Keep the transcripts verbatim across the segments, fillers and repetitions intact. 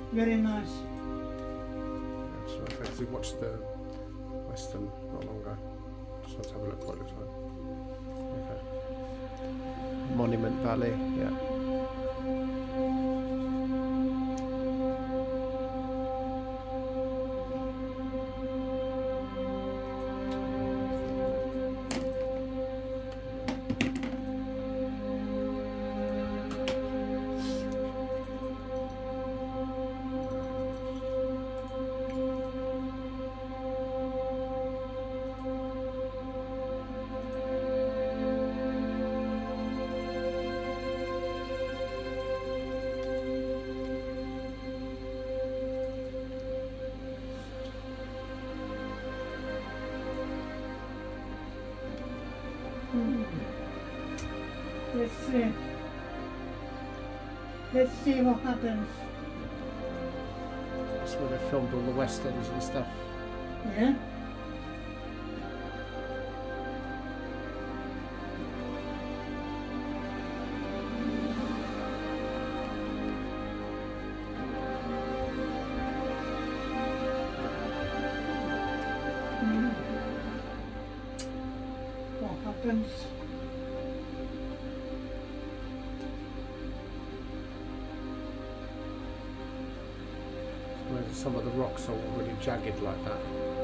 Very nice. Yeah, just want to because we watched the Western not long ago. Just want to have a look what it looks like. Okay. Monument Valley, yeah. Let's see. Let's see what happens. That's where they filmed all the westerns and stuff. Yeah? Mm. What happens? Where some of the rocks are all really jagged like that.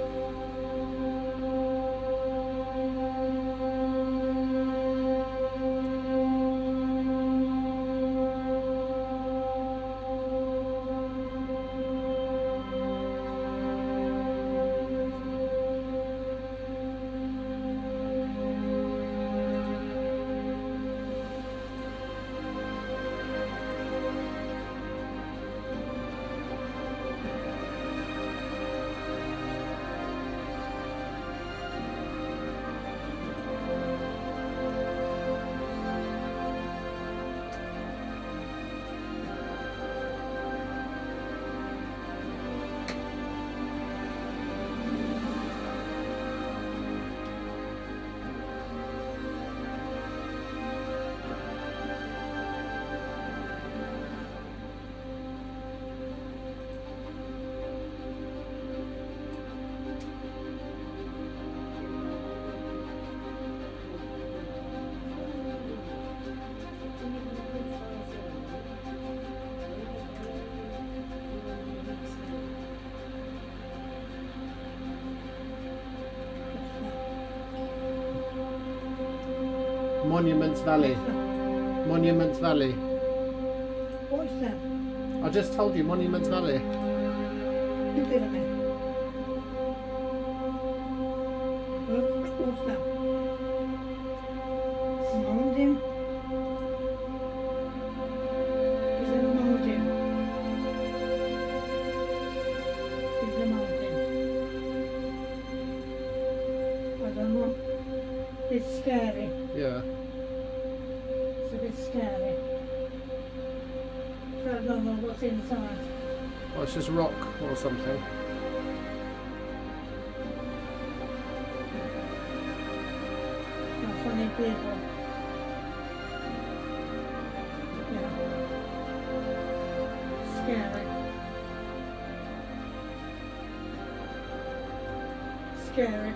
Monument Valley. Monument Valley. What is that? I just told you, Monument Valley. You did it. Look, what's that? Mountain? Is it a mountain? Is it a mountain? I don't know. It's scary. Yeah. It's a bit scary. So I don't know what's inside. Well, it's just rock or something. How funny people. Yeah. Scary. Scary.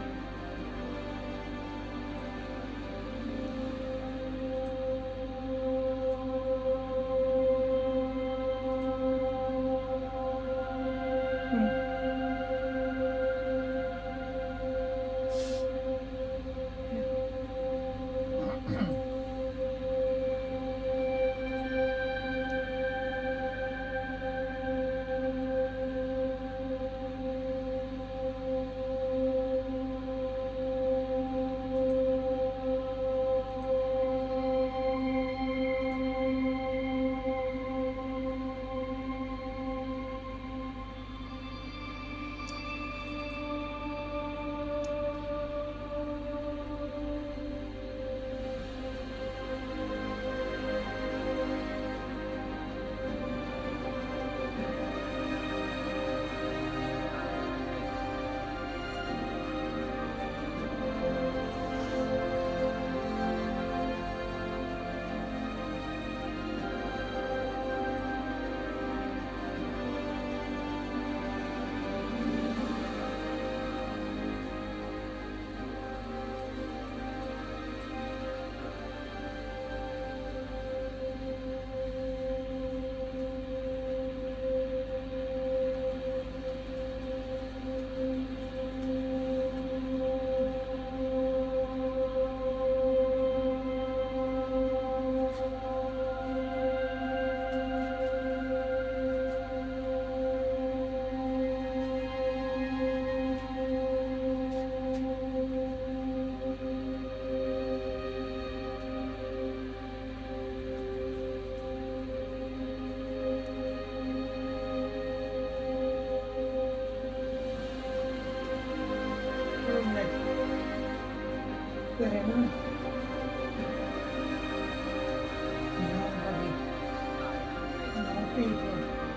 people.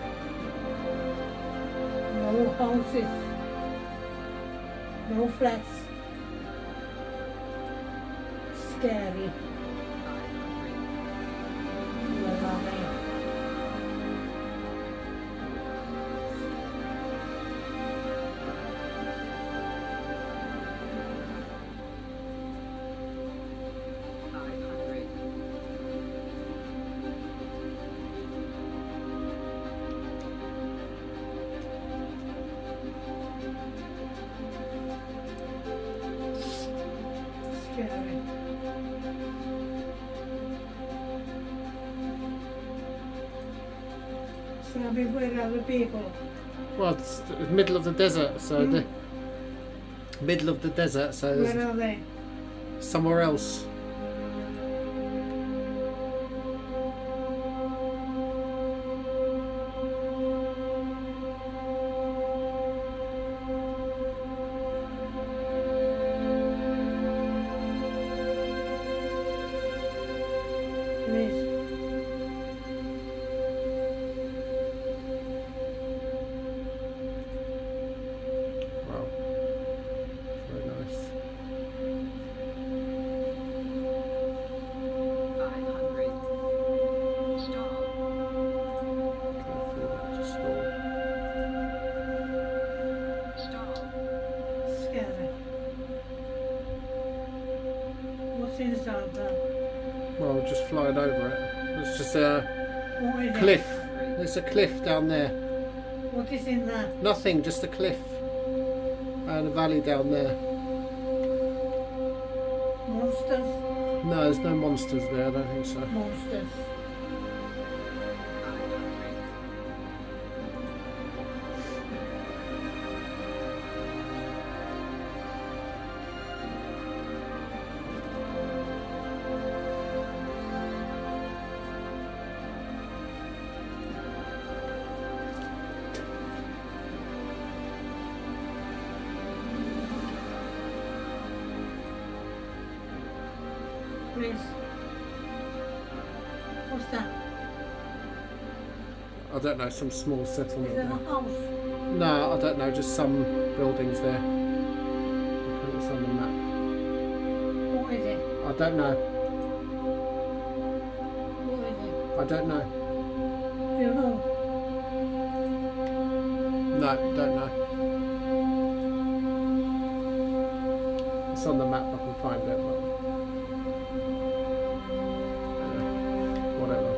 No houses. No flats. Scary. Where are they? Scary. So I mean, where are the people? Well, it's the middle of the desert, so Hmm? the middle of the desert, so there's Where are they? somewhere else. Please. Wow, very nice. five hundred. Stall. Careful not to stall. Stall. Scary. What's inside that? Well, just flying over it. It's just a What is cliff. it? There's a cliff down there. What is in there? Nothing, just a cliff. And a valley down there. Monsters? No, there's no monsters there, I don't think so. Monsters. five hundred. Please. What's that? I don't know, some small Is settlement it there. a house? No, I don't know, just some buildings there. I think it's on the map. What is it? I don't know. What is it? I don't know. Do you know? No, don't know. It's on the map, I can find it, but yeah, whatever.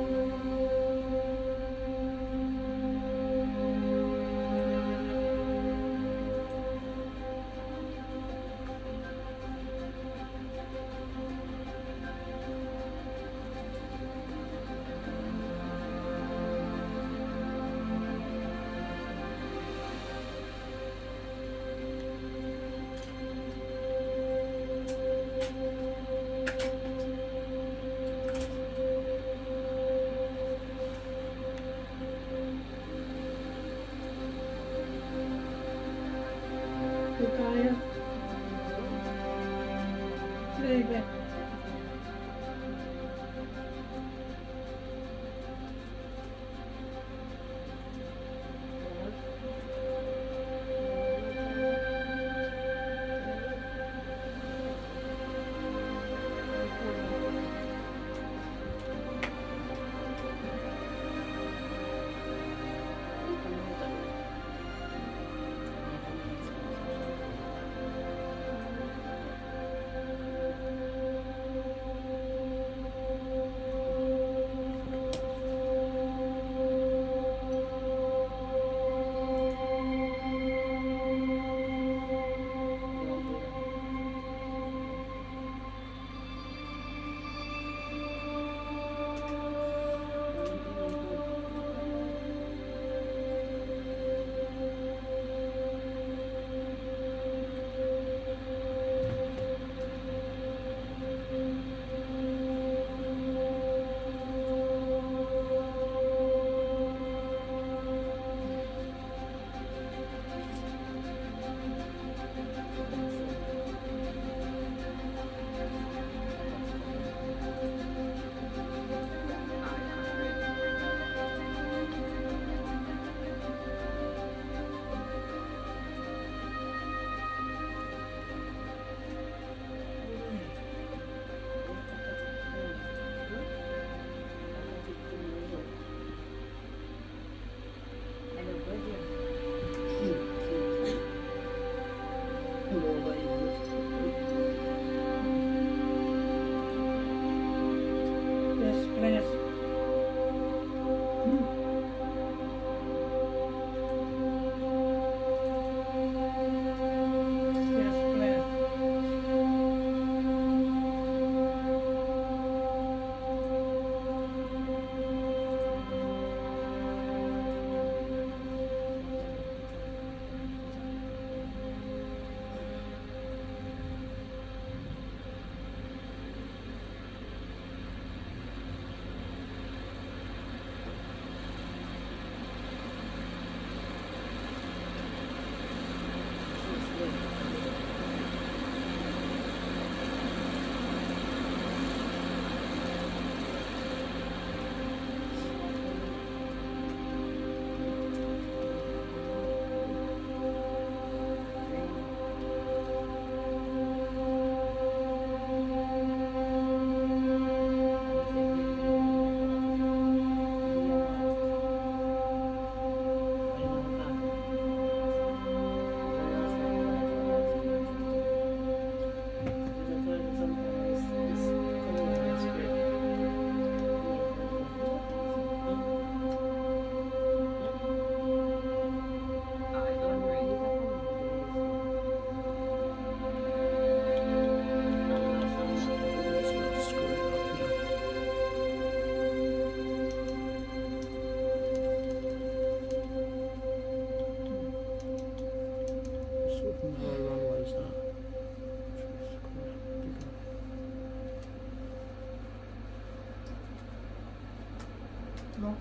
No.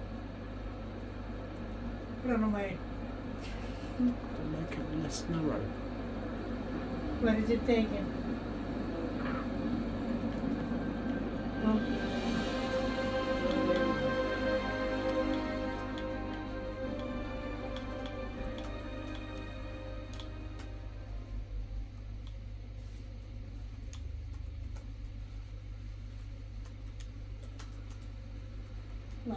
Run away. To make it less narrow. Where is it taken? No. No.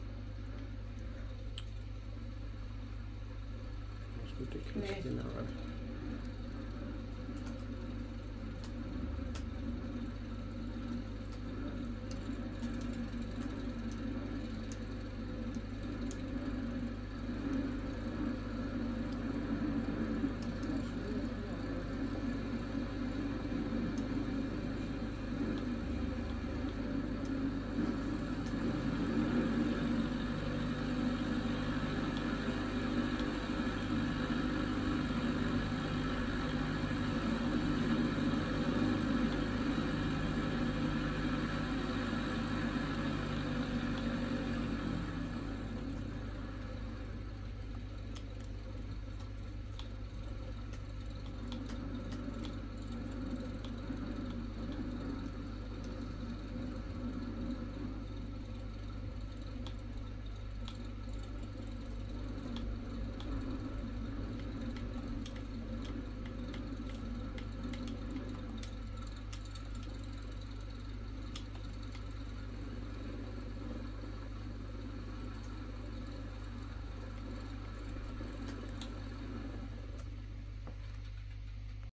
That's ridiculously narrow.